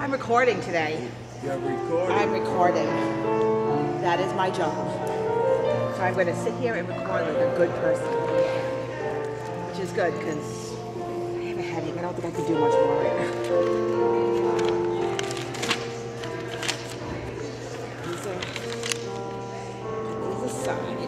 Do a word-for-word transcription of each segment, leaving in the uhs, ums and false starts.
I'm recording today. You're recording? I'm recording. That is my job. So I'm going to sit here and record like a good person. Which is good because I have a headache. I don't think I can do much more right now. These are, these aside.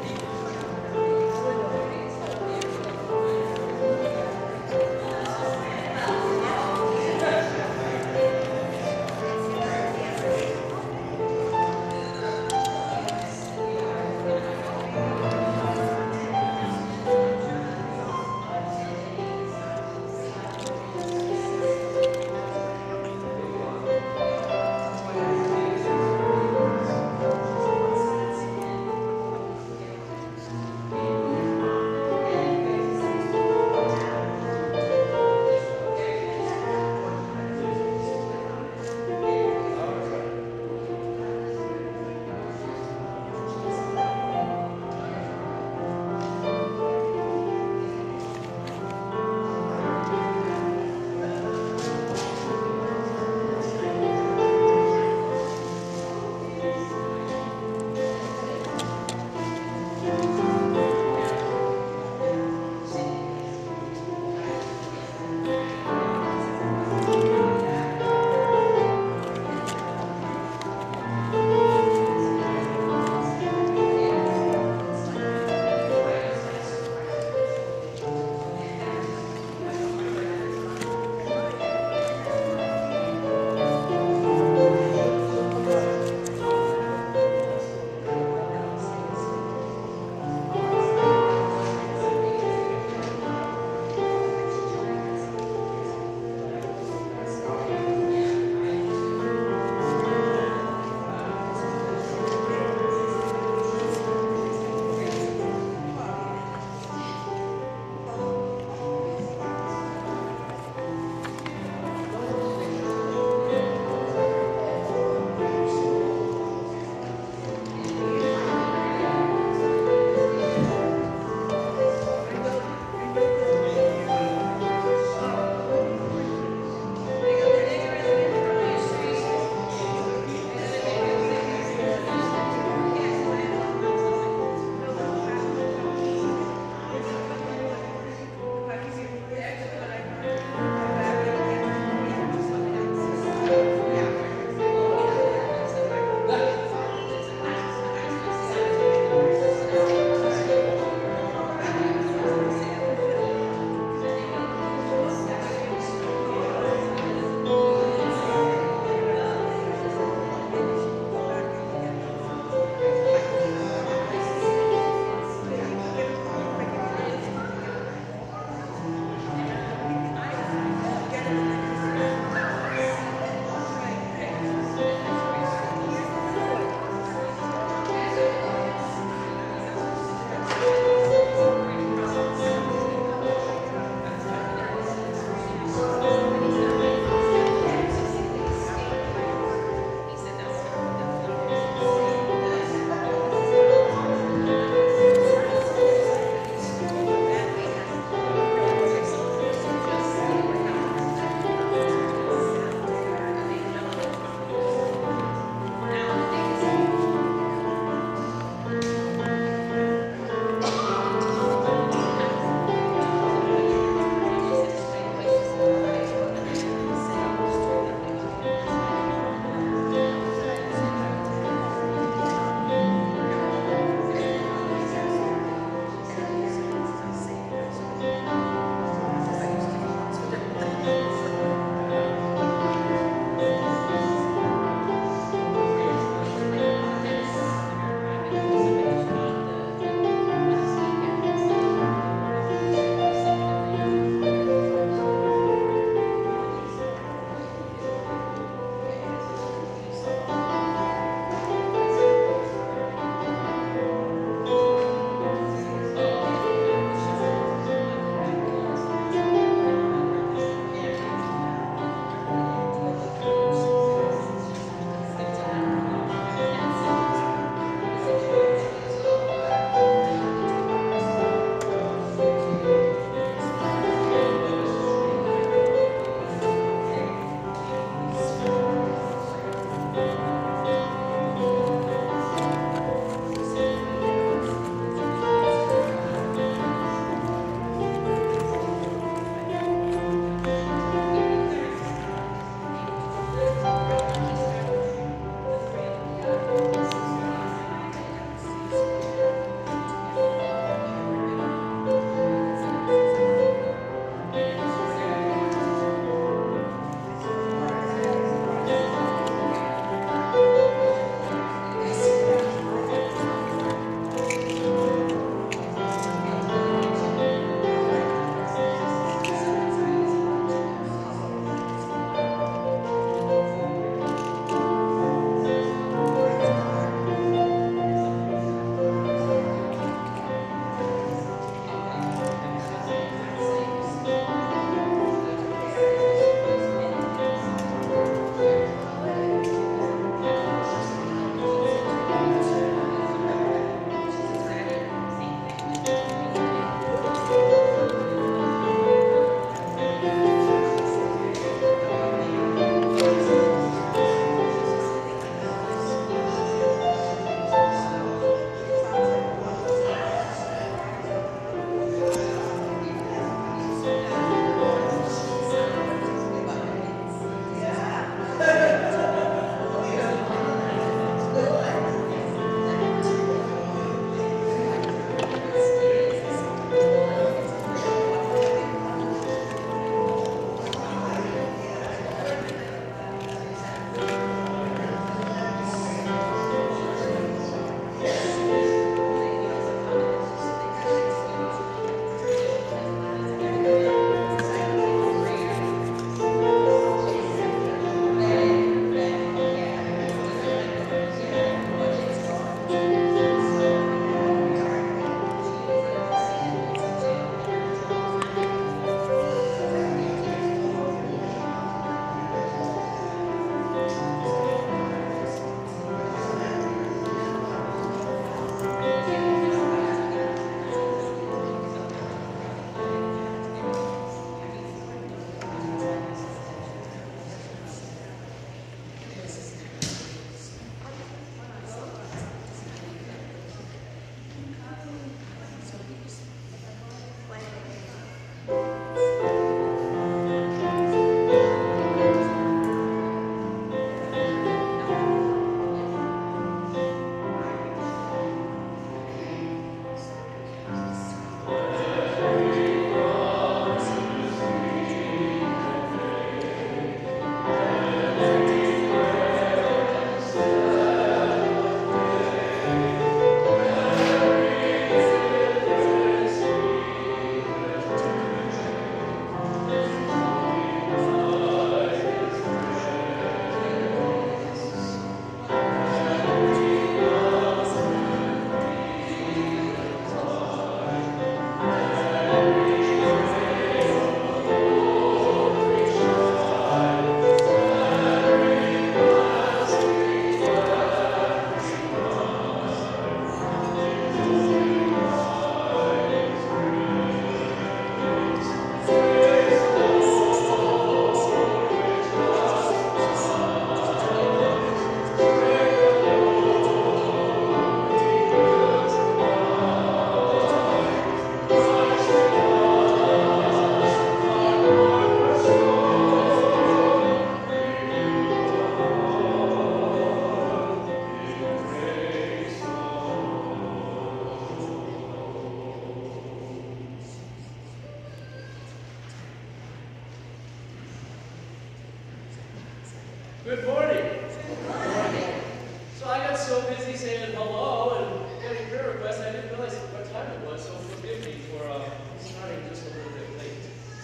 Good morning. Good morning. So I got so busy saying hello and getting prayer requests, I didn't realize what time it was, so forgive me for uh, starting just a little bit late.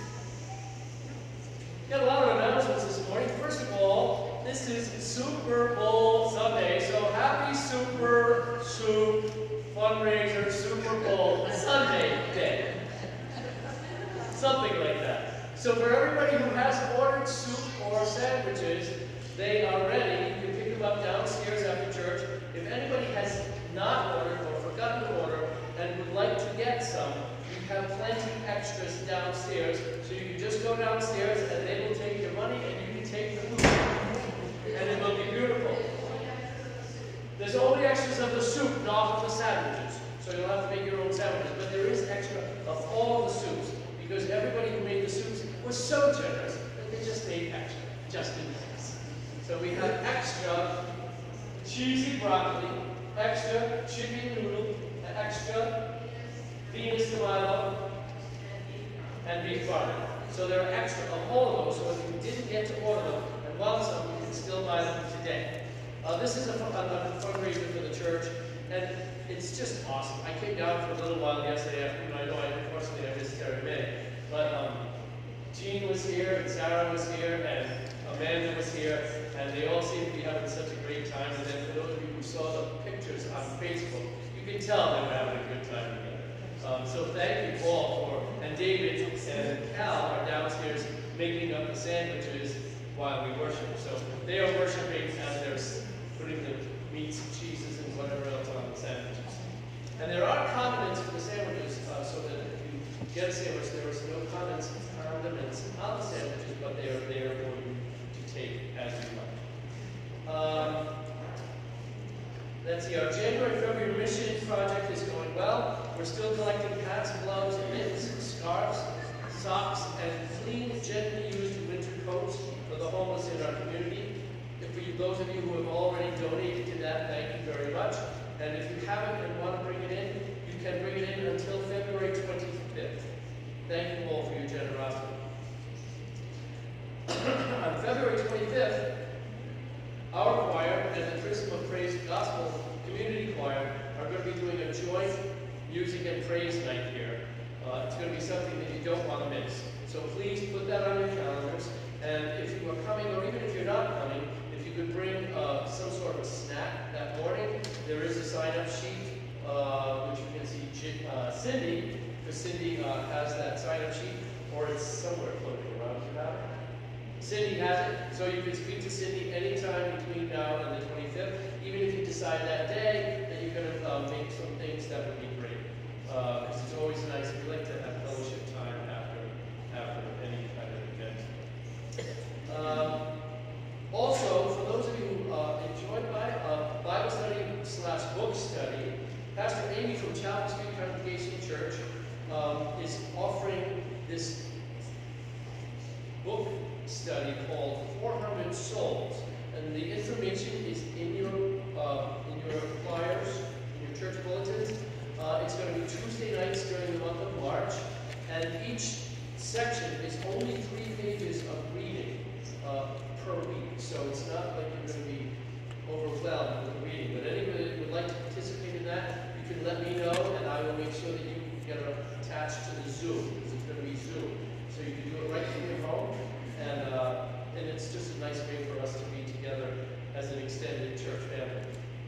Got a lot of announcements this morning. First of all, this is Super Bowl Sunday, so happy Super Soup Fundraiser Super Bowl Sunday Day. Something like that. So for everybody who has ordered soup or sandwiches, they are ready. You can pick them up downstairs after church. If anybody has not ordered or forgotten to order and would like to get some, you have plenty extras downstairs. So you can just go downstairs and they will take your money and you can take the food. And it will be beautiful. There's only extras of the soup, not of the sandwiches. So you'll have to make your own sandwiches. But there is extra of all the soups because everybody who made the soups was so generous that they just made extra, just in case. So we have extra cheesy broccoli, extra chicken noodle, extra Venus de Milo, and beef barley. So there are extra of all of those, so if you didn't get to order them and want some, you can still buy them today. Uh, this is a, a, a fundraiser for the church, and it's just awesome. I came down for a little while yesterday afternoon. I know I unfortunately I missed Terry May, but um, Jean was here, and Sarah was here, and Amanda was here, and they all seemed to be having such a great time. And then for those of you who saw the pictures on Facebook, you can tell they were having a good time together. Um, so thank you all for, and David and Cal are downstairs making up the sandwiches while we worship. So they are worshiping as they're putting the meats and cheeses and whatever else on the sandwiches. And there are condiments for the sandwiches, uh, so that if you get a sandwich, there is no condiments, condiments on the sandwiches, but they are there for you to take as you like. Um, let's see, our January February mission project is going well. We're still collecting hats, gloves, mitts, scarves, socks, and clean, gently used winter coats for the homeless in our community. For you, those of you who have already donated to that, thank you very much. And if you haven't and want to bring it in, you can bring it in until February twenty-fifth. Thank you all for your generosity. On February twenty-fifth, our choir and the Chrism of Praise Gospel Community Choir are going to be doing a joint music and praise night here. Uh, it's going to be something that you don't want to miss. So please put that on your calendars. And if you are coming, or even if you're not coming, if you could bring uh, some sort of a snack that morning, there is a sign-up sheet, uh, which you can see J uh, Cindy, because Cindy uh, has that sign-up sheet, or it's somewhere floating around. You have it? Cindy has it, so you can speak to Cindy anytime between now and the twenty-fifth, even if you decide that day that you're going to uh, make some things, that would be great. Because uh, it's always nice, we like to have fellowship time after, after any kind of event. Um, also, for those of you who uh, enjoyed my uh, Bible study slash book study, Pastor Amy from Chapel Street Congregation Church um, is offering this book study called four hundred Souls. And the information is in your, uh, in your flyers, in your church bulletins. Uh, it's going to be Tuesday nights during the month of March. And each section is only three pages of reading uh, per week. So it's not like you're going to be overwhelmed with reading. But anybody that would like to participate in that, you can let me know, and I will make sure that you get attached to the Zoom, because it's going to be Zoom. So you can do it right from your home, and, uh, and it's just a nice way for us to be together as an extended church family.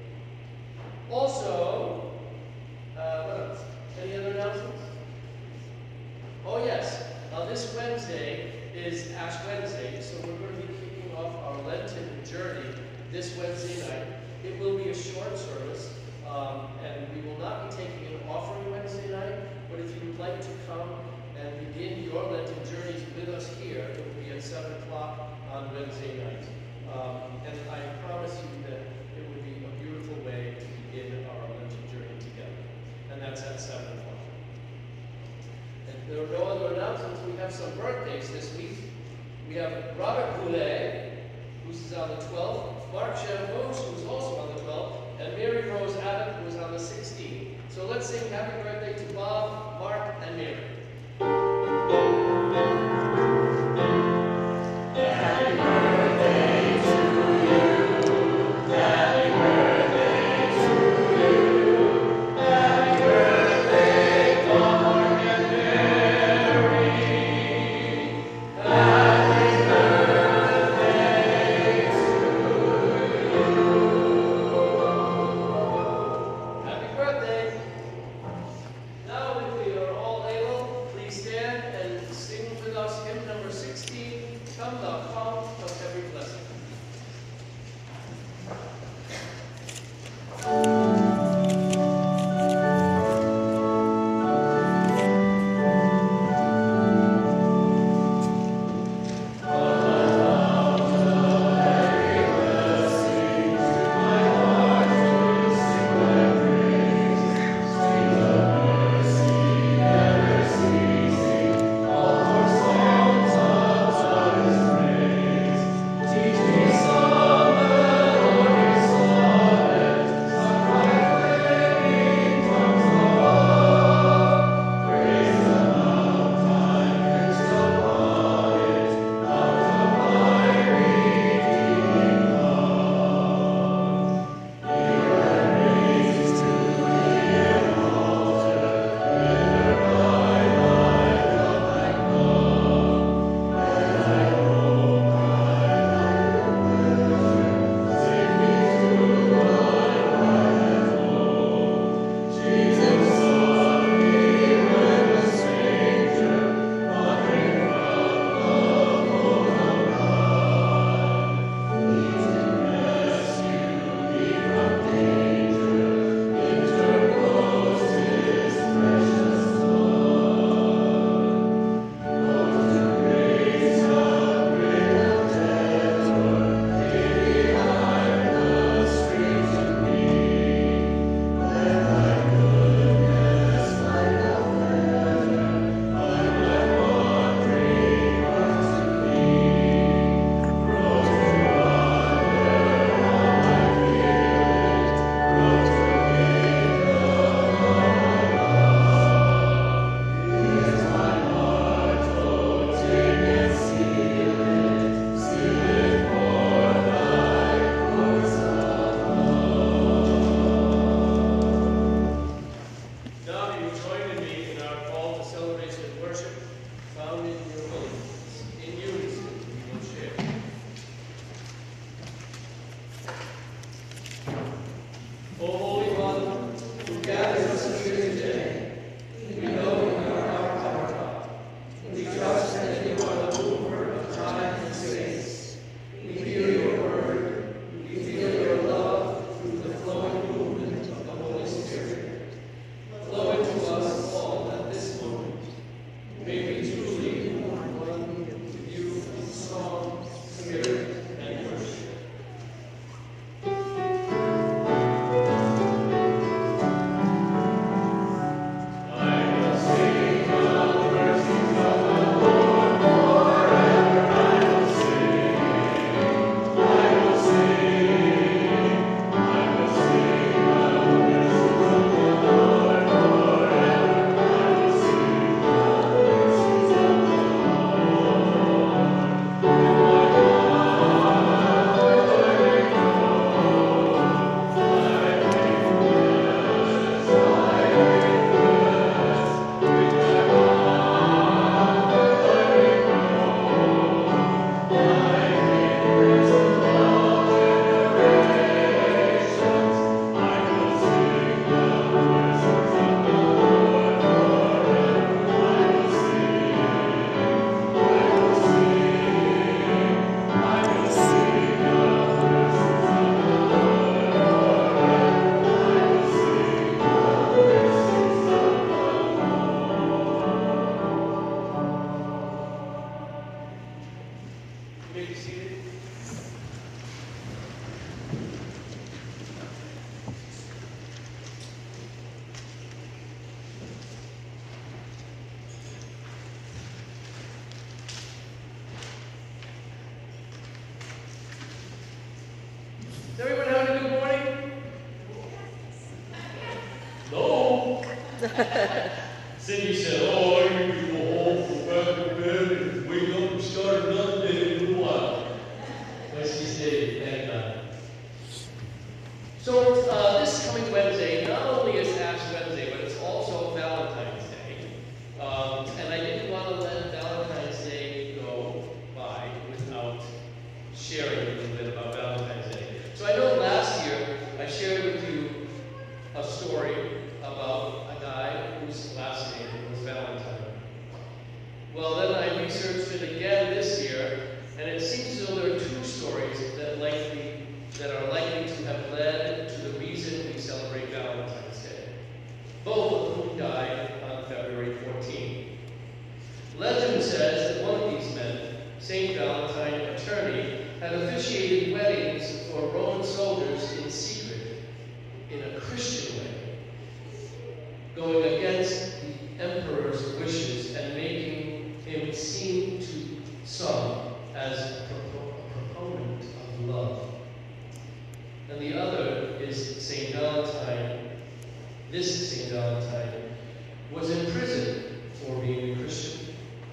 Also, uh, what else? Any other announcements? Oh yes, uh, this Wednesday is Ash Wednesday, so we're going to be kicking off our Lenten journey this Wednesday night. It will be a short service, um, and we will not be taking an offering Wednesday night, but if you would like to come and begin your Lenten journeys with us here, it will be at seven o'clock on Wednesday night. Um, and I promise you that it would be a beautiful way to begin our Lenten journey together. And that's at seven o'clock. And there are no other announcements. We have some birthdays this week. We have Robert Goulet, who's on the twelfth, Mark Chambos, who's also on the twelfth, and Mary Rose Abbott, who's on the sixteenth. So let's sing happy birthday to Bob, Mark, and Mary. Happy birthday to you. become the fount of every blessing. Is everyone having a good morning? No. Cindy said, oh, I usually go home, go back to bed, and wake up and start another day in a little while. officiated weddings for Roman soldiers in secret, in a Christian way, going against the emperor's wishes and making him seem to some as a, propo a proponent of love. And the other is Saint Valentine. This Saint Valentine was in prison for being a Christian.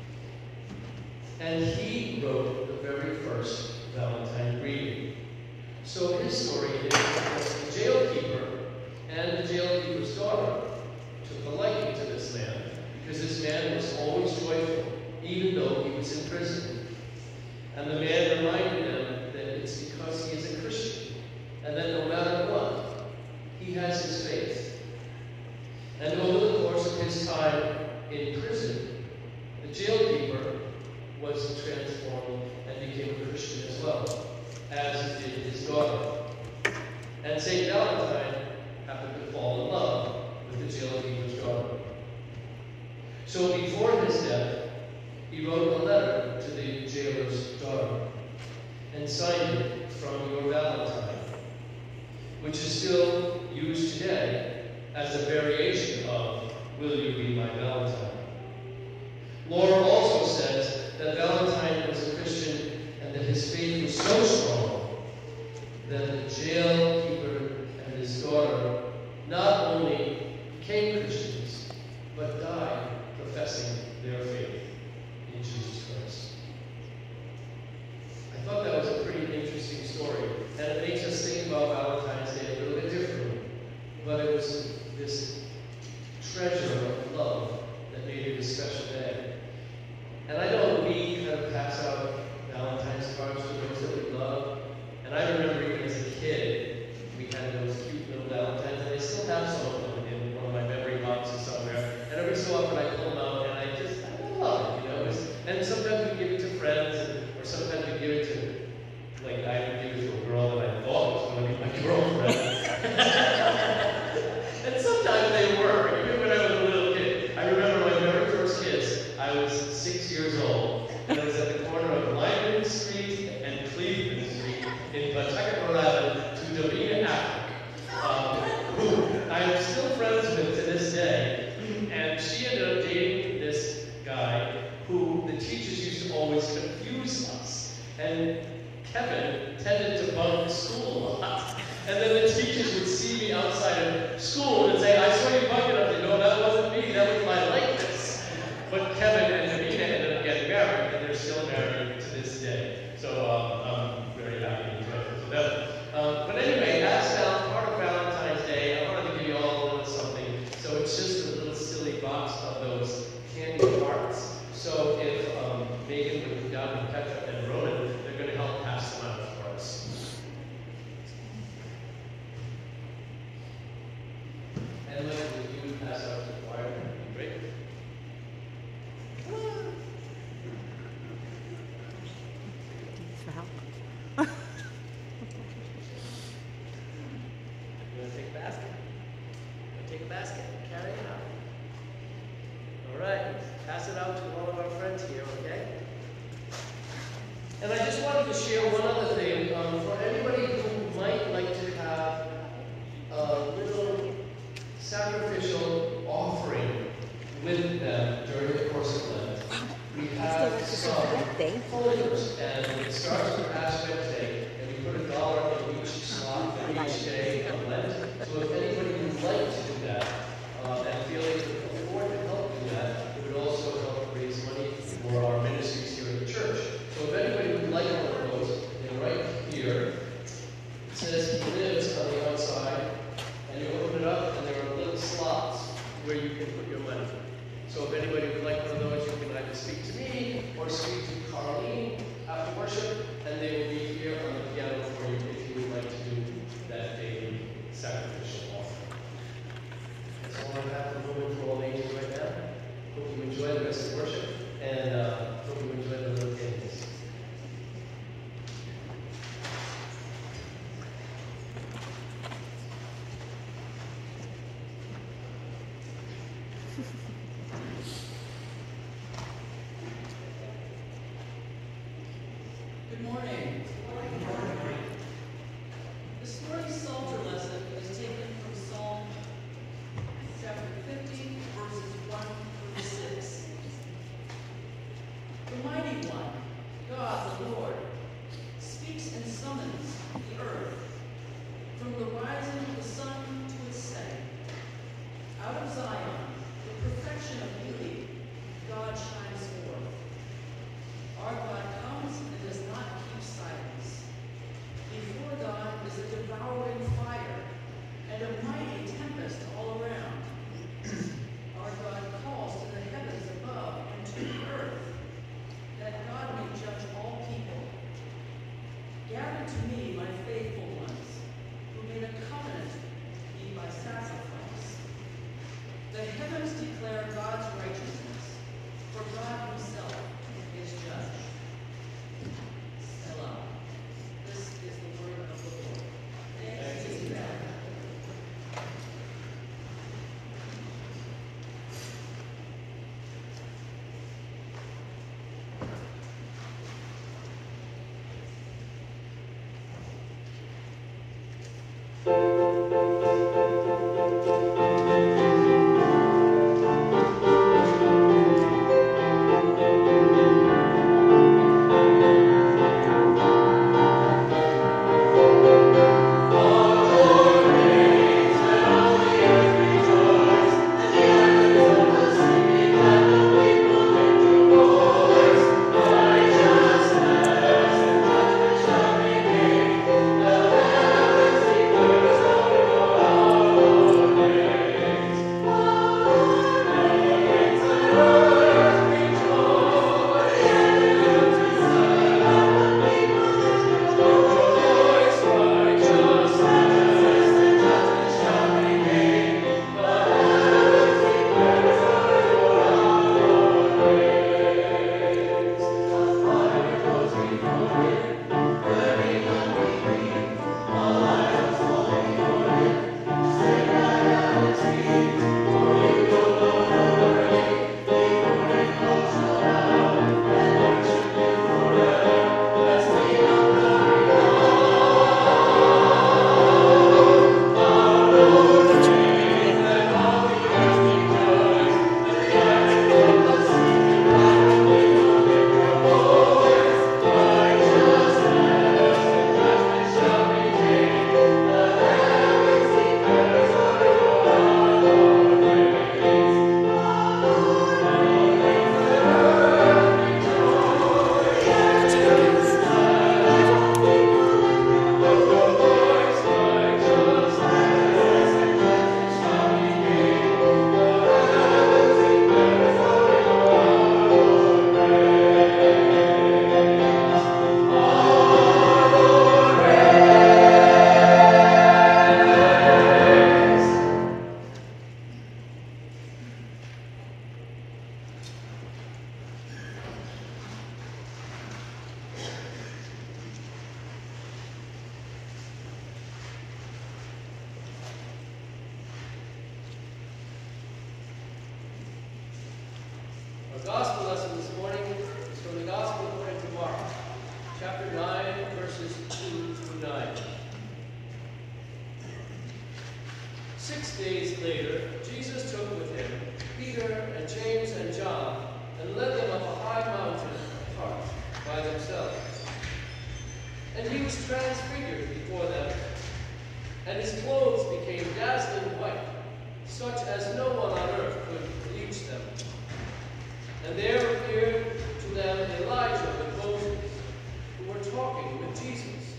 And he wrote the very first Valentine greeting. So his story is that the jailkeeper and the jailkeeper's daughter took a liking to this man, because this man was always joyful, even though he was in prison. And the man reminded them that it's because he is a Christian, and that no matter what, he has his faith. And over the course of his time in prison, the jailkeeper was transformed and became a Christian as well, as did his daughter. And Saint Valentine happened to fall in love with the jailkeeper's daughter. So before his death, he wrote a letter to the jailer's daughter and signed it from your Valentine, which is still used today as a variation of Will You Be My Valentine? Laura also says that Valentine was a Christian and that his faith was so strong that the jailkeeper and his daughter not only became Christians, but died professing their faith in Jesus Christ. I thought that was a pretty interesting story, and it makes us think about Valentine's Day a little bit differently. But it was this treasure of love that made it a special day. And I know we kind of pass out Valentine's cards to those that we love. And I remember even as a kid, we had those cute little Valentines, and I still have some of them in one of my memory boxes somewhere. And every so often I pull them out, and I just, I love it, you know. It's, and sometimes we give it to friends, and, or sometimes we give it to, like, I would give it to a girl that I thought was going to be my girlfriend. And sometimes they were, even when I was a little kid. I remember my very first kiss. I was six years old, and I was at the corner of Lyman Street and Cleveland Street in Pawtucket, Rhode Island, to Davina Affleck, um, who I am still friends with to this day. And she ended up dating this guy who the teachers used to always confuse us. And Kevin tended to bunk school a lot. And then the teachers would see me outside of school and say, I saw you bunking up there. No, that wasn't me. That was my likeness. But Kevin and Davina ended up getting married, and they're still married to this day. So um, I'm very happy to enjoy it with them. Um, but anyway, that's now part of Valentine's Day. I wanted to give you all a little something. So it's just a little silly box of those candy hearts. So if um, Megan would come down and Petra and Ronan, they're going to help pass them out for us. And then if you would pass out to the choir, that would be great. Thanks for help. You want to take a basket? You want to take a basket and carry it out. All right, pass it out to all of our friends here, okay? And I just wanted to share one other thing. Um, for anybody who might like to have a little sacrificial offering with them during the course of Lent, we have some folders, and it starts with Ash Wednesday, and we put a dollar in each slot for each day of Lent. So if anybody would like to do that, uh, and feel they can afford to help do that, it would also help raise money for our ministries here at the church. So if anybody would like one of those, then right here, it says He Lives on the outside, and you open it up, and there are little slots where you can put your money. So if anybody would like one of those, you can either speak to me or speak to Carlene after worship, and Good morning. This morning's Psalter lesson is taken from Psalm chapter fifty, verses one through six. The mighty one, God the Lord, speaks and summons the earth. From the rising of the sun to its setting, out of Zion, the perfection of beauty, God shines forth. Our God comes and does not keep silence. Before God is a devouring fire and a mighty tempest all around. Our God calls to the heavens above and to the earth, that God may judge all people. Gather to me, my faithful ones, who made a covenant with me by sacrifice. The heavens declare God's righteousness, for God himself is judge. Selah. This is the word of the Lord. Thanks be to God. Our gospel lesson this morning is from the Gospel according to Mark, chapter nine, verses two through nine. Six days later, Jesus took with him Peter and James and John and led them up a high mountain apart by themselves. And he was transfigured before them, and his clothes became dazzling white, such as no one on earth could bleach them. And there appeared to them Elijah and Moses, who were talking with Jesus.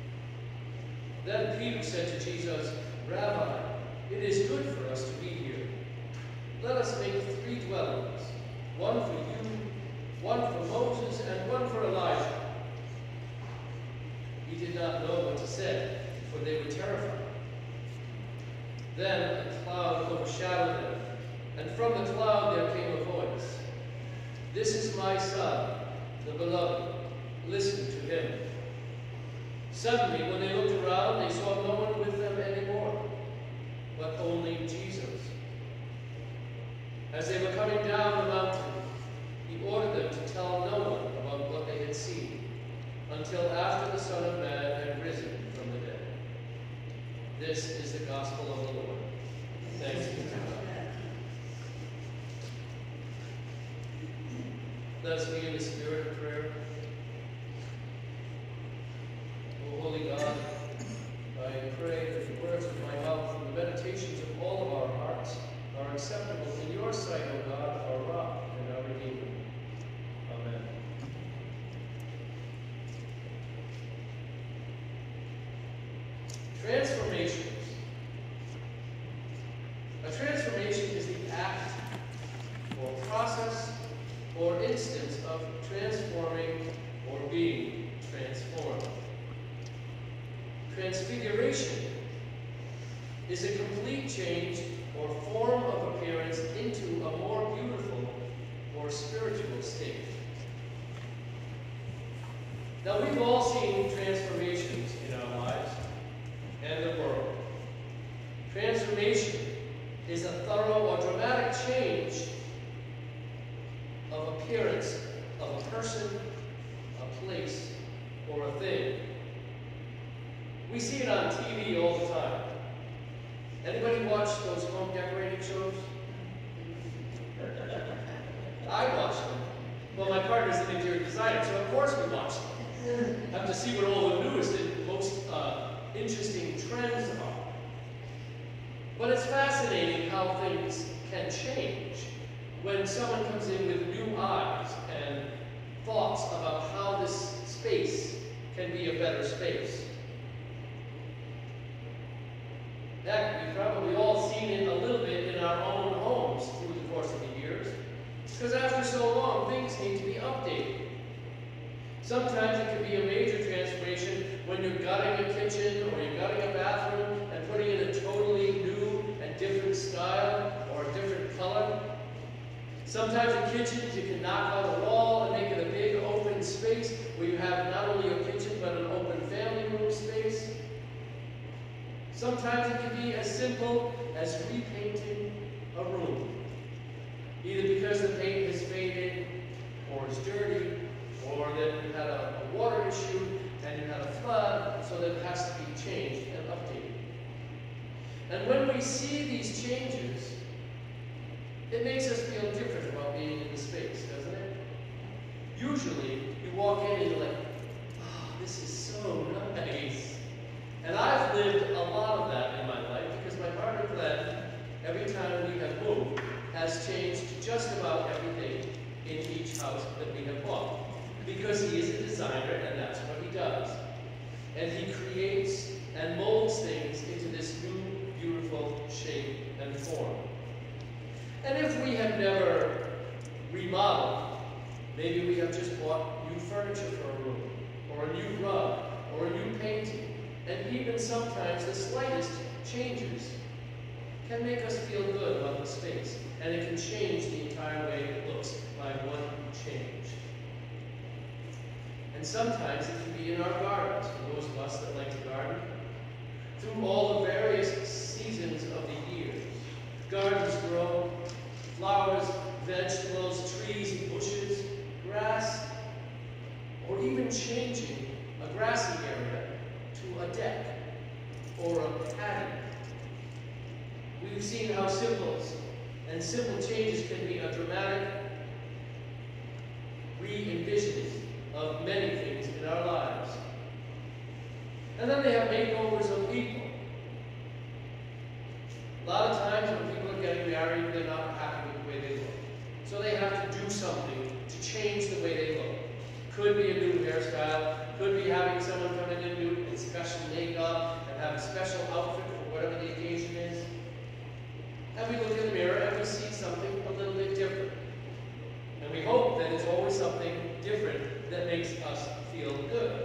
Then Peter said to Jesus, "Rabbi, it is good for us to be here. Let us make three dwellings, one for you, one for Moses, and one for Elijah." He did not know what to say, for they were terrified. Then a cloud overshadowed them, and from the cloud there came a voice, "This is my Son, the Beloved. Listen to him." Suddenly, when they looked around, they saw no one with them anymore, but only Jesus. As they were coming down the mountain, he ordered them to tell no one about what they had seen, until after the Son of Man had risen from the dead. This is the gospel of the Lord. Thanks be to God. Let us be in the spirit of prayer. O holy God, I pray that the words of my mouth and the meditations of all of our hearts are acceptable in your sight, O God, our rock and our Redeemer. Amen. Transformations. A transformation is the act or process or instance of transforming or being transformed. Transfiguration is a complete change or form of appearance into a more beautiful or spiritual state. Now, we've all seen transformations in our lives and the world. Transformation is a thorough or dramatic change of appearance of a person, a place, or a thing. We see it on T V all the time. Anybody watch those home decorating shows? I watch them. Well, my partner's an interior designer, so of course we watch them. Have to see what all the newest and most uh, interesting trends are. But it's fascinating how things can change when someone comes in with new eyes and thoughts about how this space can be a better space. Heck, we've probably all seen it a little bit in our own homes through the course of the years. Because after so long, things need to be updated. Sometimes it can be a major transformation when you're gutting a kitchen or you're gutting a bathroom and putting in a totally new and different style or a different color. Sometimes in kitchens you can knock out a wall and make it a big open space where you have not only a kitchen but an open family room space. Sometimes it can be as simple as repainting a room, either because the paint has faded or is dirty, or that you had a, a water issue and you had a flood, so that it has to be changed and updated. And when we see these changes, it makes us feel different about being in the space, doesn't it? Usually, you walk in and you're like, oh, this is so nice. And I've lived a lot of that in my life because my partner Glenn, every time we have moved, has changed just about everything in each house that we have bought. Because he is a designer and that's what he does. And he creates and molds things into this new, beautiful shape and form. And if we have never remodeled, maybe we have just bought new furniture for a room, or a new rug, or a new painting. And even sometimes the slightest changes can make us feel good about the space. And it can change the entire way it looks by one change. And sometimes it can be in our gardens, for those of us that like to garden. Through all the various seasons of the year, gardens grow, flowers, vegetables, trees, bushes, grass, or even changing a grassy area to a deck or a patio. We've seen how symbols and simple changes can be a dramatic re-envisioning of many things in our lives. And then they have makeovers of people. A lot of times when people are getting married, they're not happy with the way they look. So they have to do something to change the way they look. Could be a new hairstyle, could be having someone come in and do special makeup and have a special outfit for whatever the occasion is. And we look in the mirror and we see something a little bit different. And we hope that it's always something different that makes us feel good.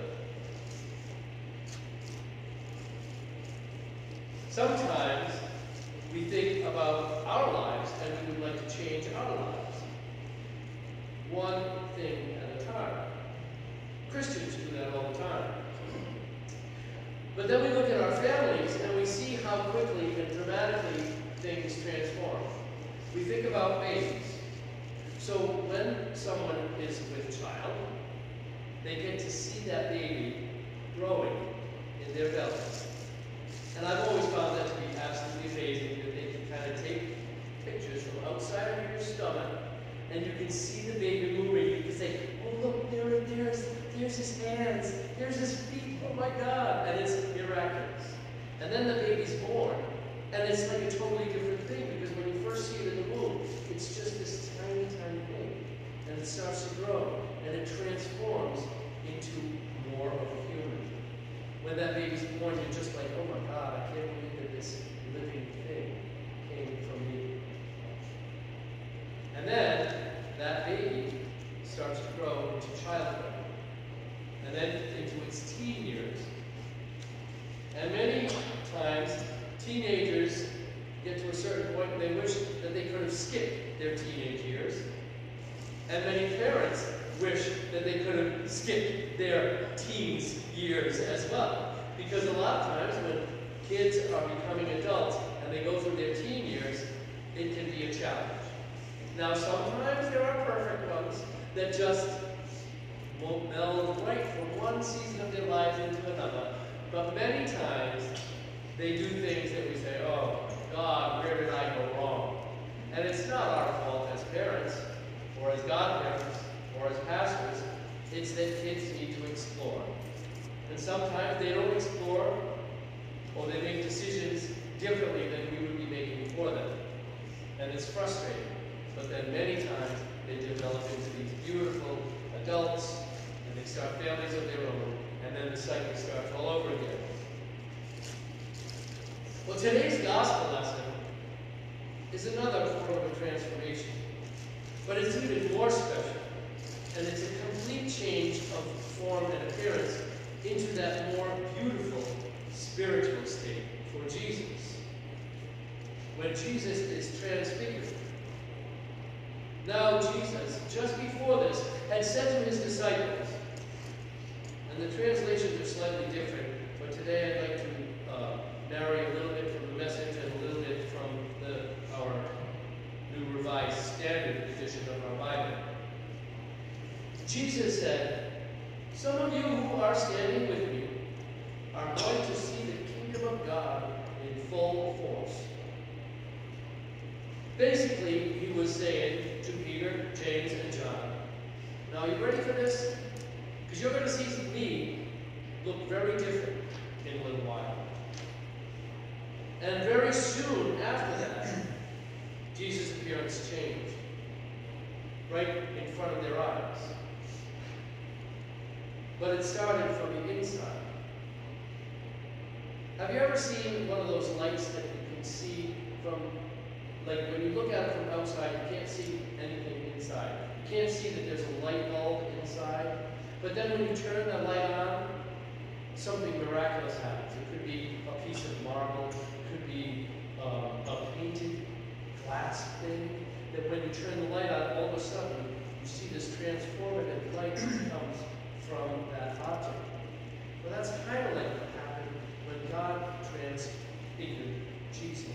Sometimes we think about our lives and we would like to change our lives. One thing at a time. Christians do that all the time. But then we look at our families and we see how quickly and dramatically things transform. We think about babies. So when someone is with child, they get to see that baby growing in their bellies. And I've always found that to be absolutely amazing, that they can kind of take pictures from outside of your stomach, and you can see the baby moving. You can say, oh look, there, there's, there's his hands, there's his feet, oh my God, and it's miraculous. And then the baby's born, and it's like a totally different thing, because when you first see it in the womb, it's just this tiny, tiny thing. And it starts to grow, and it transforms into more of a human. When that baby's born, you're just like, oh my God, I can't believe that this living thing came from me. And then that baby starts to grow into childhood, and then into its teen years. And many times, teenagers get to a certain point and they wish that they could have skipped their teenage years. And many parents wish that they could have skipped their teens years as well. Because a lot of times when kids are becoming adults and they go through their teen years, it can be a challenge. Now sometimes there are perfect ones that just won't meld right from one season of their lives into another. But many times they do things that we say, oh God, where did I go wrong? And it's not our fault as parents, or as godparents, or as pastors. It's that kids need to explore. And sometimes they don't explore, or they make decisions differently than we would be making for them. And it's frustrating. But then many times they develop into these beautiful adults, and they start families of their own, and then the cycle starts all over again. Well, today's gospel lesson is another form of transformation, but it's even more special, and it's a complete change of form and appearance into that more beautiful spiritual state for Jesus, when Jesus is transfigured. Now Jesus, just before this, had said to his disciples, and the translations are slightly different, but today I'd like to uh, narrate a little bit from the Message and a little bit from the, our New Revised Standard Edition of our Bible. Jesus said, some of you who are standing with me are going to see the kingdom of God in full force. Basically, he was saying to Peter, James, and John, now are you ready for this? Because you're going to see me look very different in a little while. And very soon after that, Jesus' appearance changed, right in front of their eyes. But it started from the inside. Have you ever seen one of those lights that you can see from, like when you look at it from outside, you can't see anything inside. You can't see that there's a light bulb inside. But then when you turn the light on, something miraculous happens. It could be a piece of marble, it could be um, a painted glass thing, that when you turn the light on, all of a sudden, you see this transformative light that comes from that object. Well, that's kind of like what happened when God transfigured Jesus.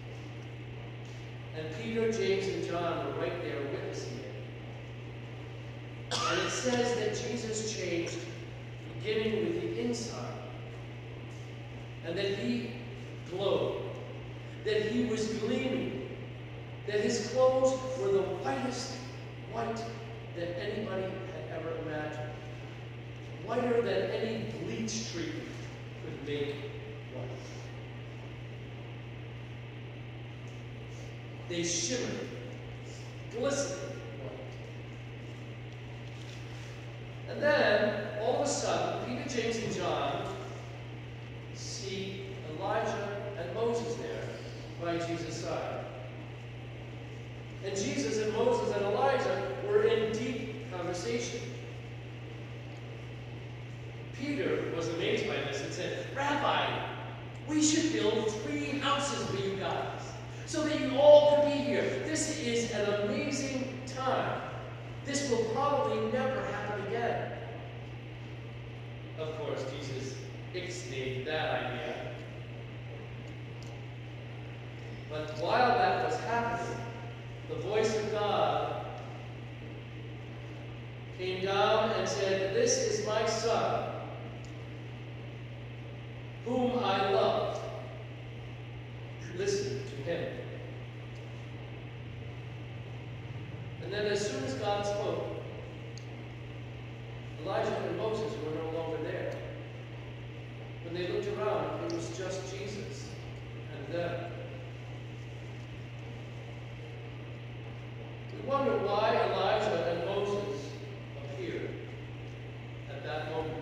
And Peter, James, and John were right there witnessing it. And it says that Jesus changed, beginning with the inside, and that he glowed, that he was gleaming, that his clothes were the whitest white that anybody had ever imagined, whiter than any bleach treatment could make white. They shimmered, glistening white. And then, all of a sudden, Peter, James, and John see Elijah and Moses there by Jesus' side. And Jesus and Moses and Elijah were in deep conversation. Peter was amazed by this and said, Rabbi, we should build three houses for you guys, so that you all could be here. This is an amazing time. This will probably never happen again. Of course, Jesus ixnayed that idea. But while that was happening, the voice of God came down and said, "This is my son, whom I love. Listen to him." And then as soon as God spoke, Elijah and Moses were no longer there. When they looked around, it was just Jesus and them. We wonder why Elijah and Moses appeared at that moment.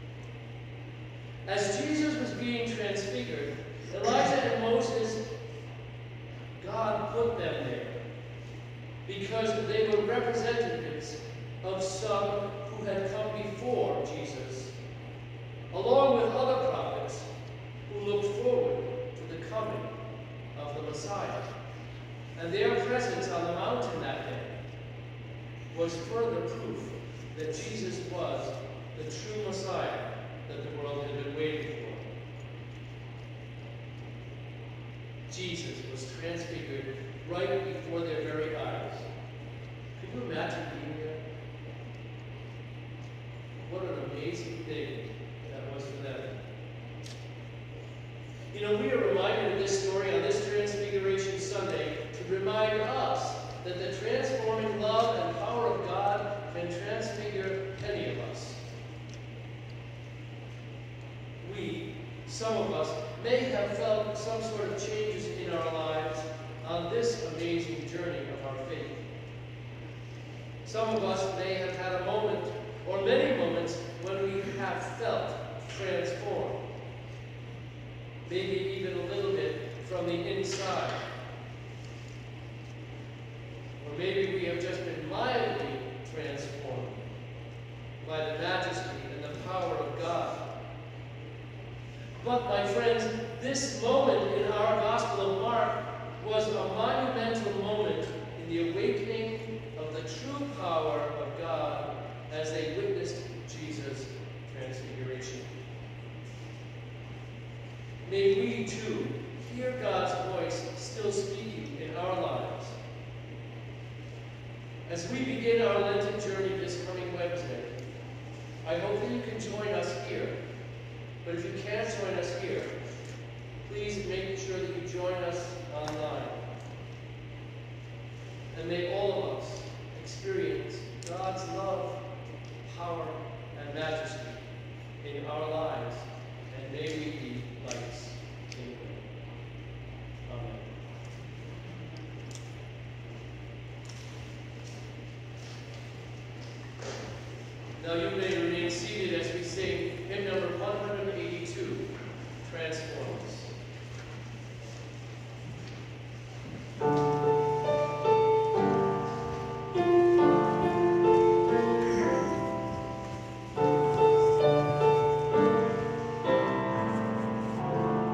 As Jesus was being transfigured, Elijah and Moses, God put them there because they were representatives of some who had come before Jesus, along with other prophets who looked forward to the coming of the Messiah. And their presence on the mountain that day was further proof that Jesus was the true Messiah that the world had been waiting for. Jesus was transfigured right before their very eyes. Can you imagine being there? What an amazing thing that was for them. You know, we are reminded of this story on this Transfiguration Sunday to remind us that the transforming love and power of God can transfigure any of us. We, some of us, may have felt some sort of changes in our lives on this amazing journey of our faith. Some of us may have had a moment, or many moments, when we have felt transformed. Maybe even a little bit from the inside. Or maybe we have just been mildly transformed by the majesty and the power of God. But, my friends, this moment in our Gospel of Mark was a monumental moment in the awakening of the true power of God as they witnessed Jesus' transfiguration. May we, too, hear God's voice still speaking in our lives. As we begin our Lenten journey this coming Wednesday, I hope that you can join us here. But if you can't join us here, please make sure that you join us online. And may all of us experience God's love, power, and majesty in our lives, and may we be lights in the way. Amen. Now you may remain seated as we sing hymn number one hundred eighty-two, Transforms. Transforms.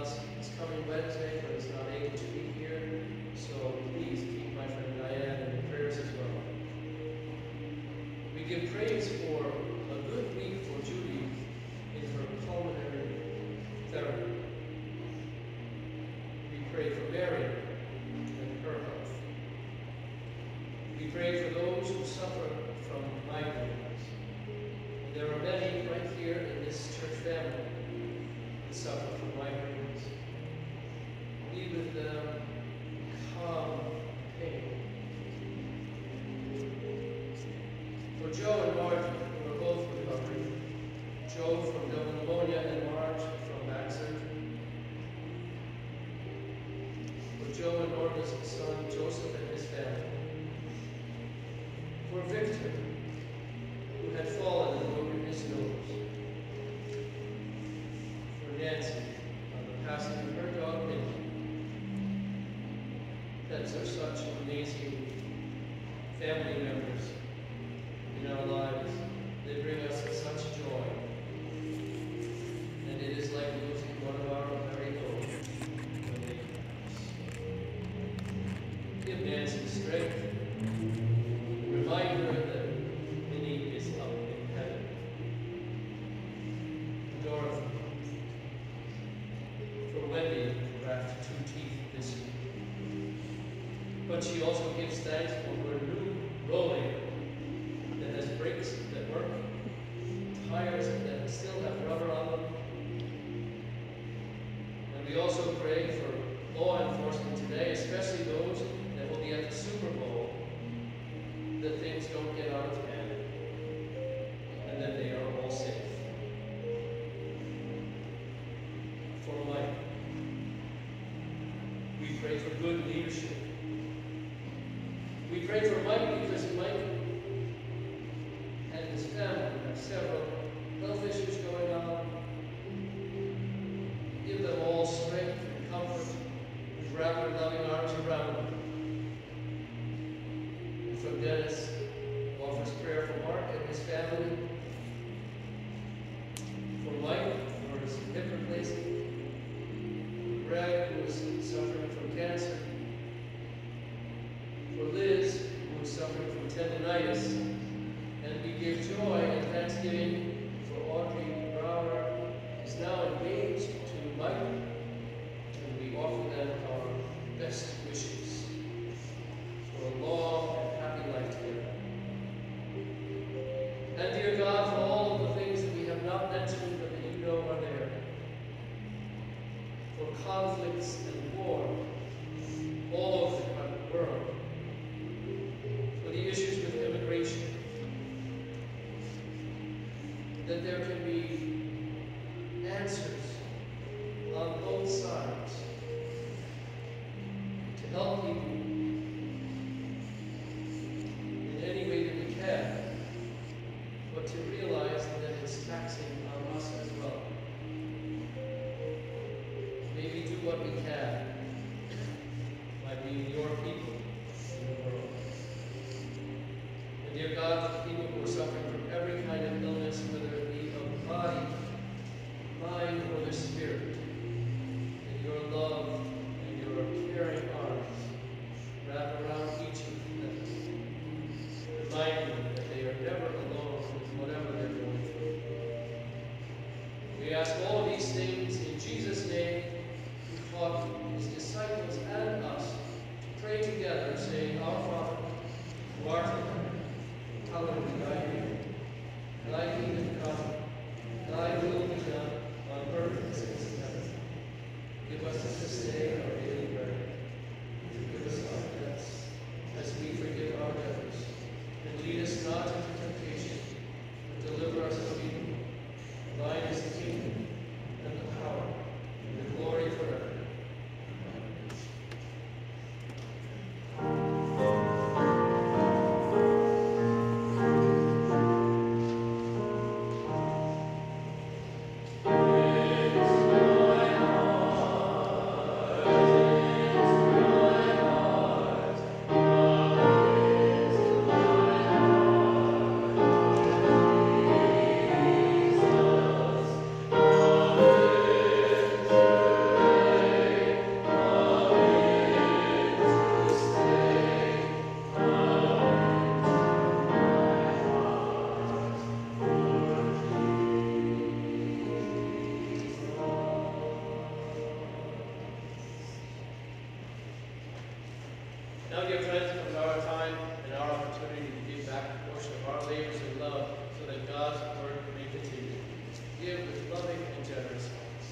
not, is coming Wednesday, but is not able to be here. So please keep my friend Diane in your prayers as well. We give praise for a good week for Judy in her pulmonary therapy. We pray for Mary and her health. We pray for those who suffer from migraines. And there are many right here in this church family who suffer from migraines. Be with them, calm pain. For Joe and Margie, who are both recovering, Joe from double pneumonia and Marge from back surgery. For Joe and Norma's son, Joseph, and his family. For Victor, who had fallen and broken his nose. For Nancy, on the passing of her dog, Minnie. Pets are such amazing family members in our lives. They bring us such joy. And it is like losing one of our very own when they pass. Give Nancy strength. Remind her that Minnie is up in heaven. Dorothy. For Wendy, who cracked two teeth this week. But she also gives thanks for her new roller that has brakes that work, tires that still have rubber on them. And we also pray for law enforcement today, especially those that will be at the Super Bowl, that things don't get out of hand and that they are all safe. For Mike, we pray for good leadership. We pray for Mike because Mike and his family have several health issues going on. Give them all strength and comfort and wrap your loving arms around them. And from Dennis, who offers prayer for Mark and his family. For Mike, for his hip replacement. For Greg, who is suffering from cancer. For Liz, who is suffering from tendonitis. And we give joy and thanksgiving for Audrey Brower, who is now engaged to Mike, and we offer them our best wishes for a long and happy life together. And dear God, for all of the things that we have not mentioned but that you know are there, for conflicts and war all over the world, for the issues with immigration, that there can be answers on both sides to help people in any way that we can, but to realize that it's taxing on us as well. May we do what we can by being your people in the world. And dear God, for people who are suffering from every kind of illness, whether it be of the body, mind, or the spirit, in your love and your caring arms, wrap around each of them. Remind them that they are never alone with whatever they're going through. We ask all of these things in Jesus' name, who taught his disciples and us to pray together, saying, Our Father, who art in heaven, hallowed be thy name. Thy kingdom come, thy will be done on earth as it is in heaven. Give us this day our daily bread. Forgive us our debts, as we forgive our debtors. And lead us not into temptation, but deliver us from evil. Thine is the kingdom, and the power, and the glory forever. Amen. Now, dear friends, comes our time and our opportunity to give back a portion of our labors in love so that God's word may continue. Give with loving and generous hearts.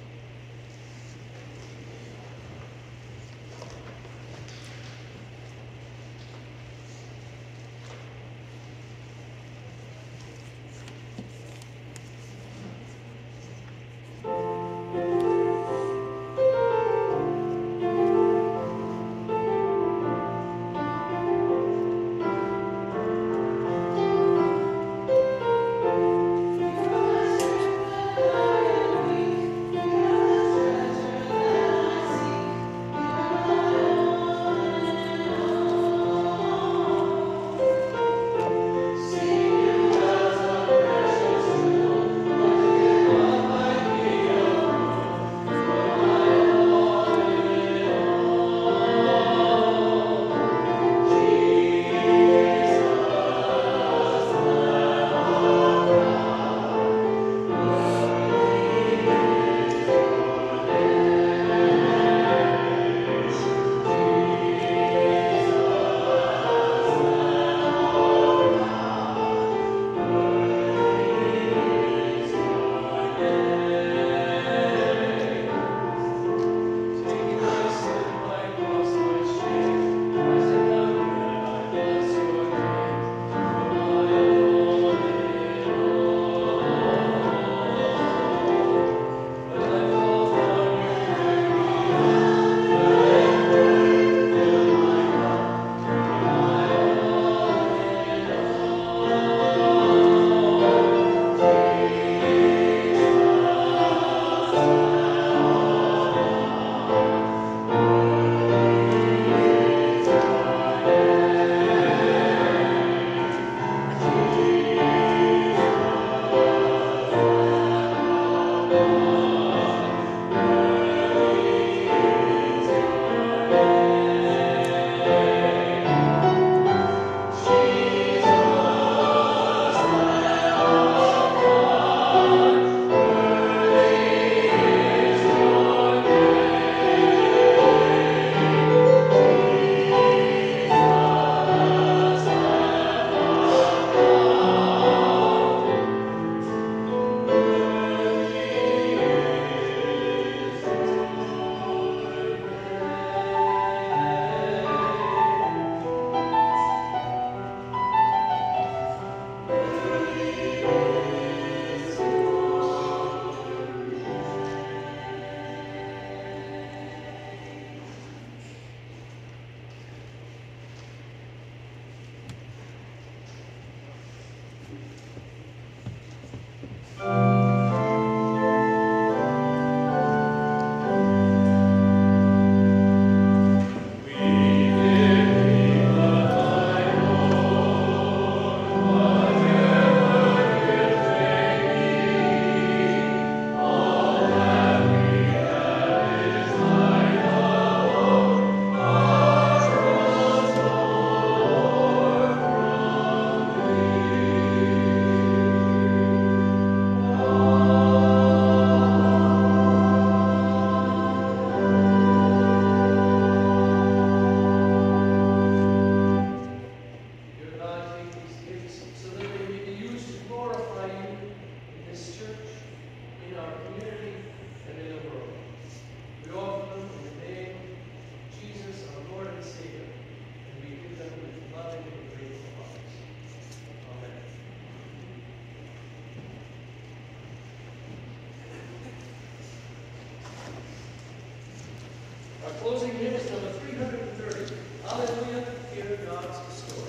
Our closing hymn is number three hundred thirty. Hallelujah, hear God's story.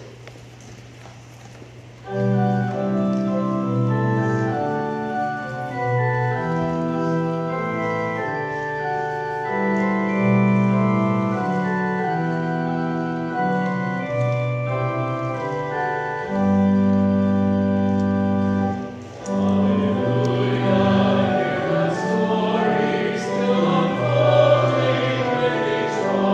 Hallelujah, hear God's story, still unfolding, making strong.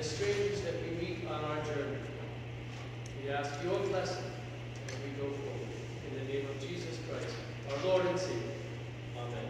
the strangers that we meet on our journey. We ask your blessing as we go forward. In the name of Jesus Christ, our Lord and Savior. Amen.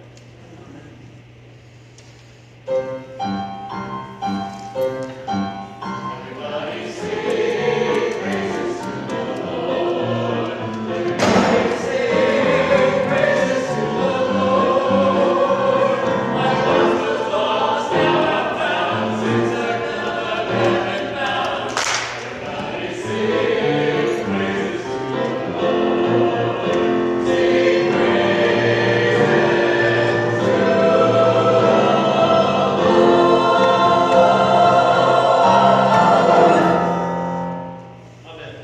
Everybody sing praises to the Lord. Everybody sing praises to the Lord. My heart was lost, now I'm found. Sins are covered, heaven bound. Everybody sing praises to the Lord. Sing praises to the Amen.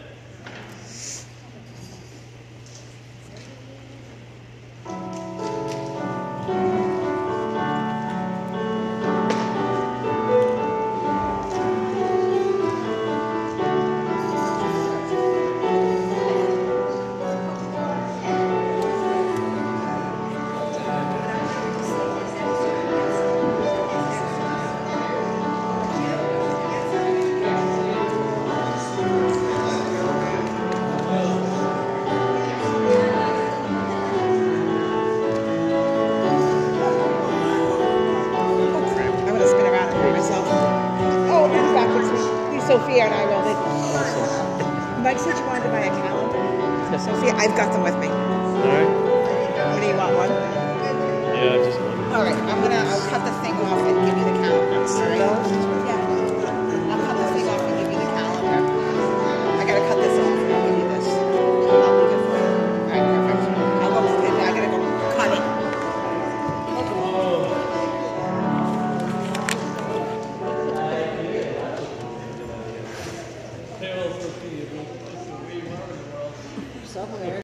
Oh crap, I'm gonna spin around and hurt myself. Oh, you're the backwards. Please, Sophia and I will. They... Mike said you wanted to buy a calendar. Sophia, I've got them with me.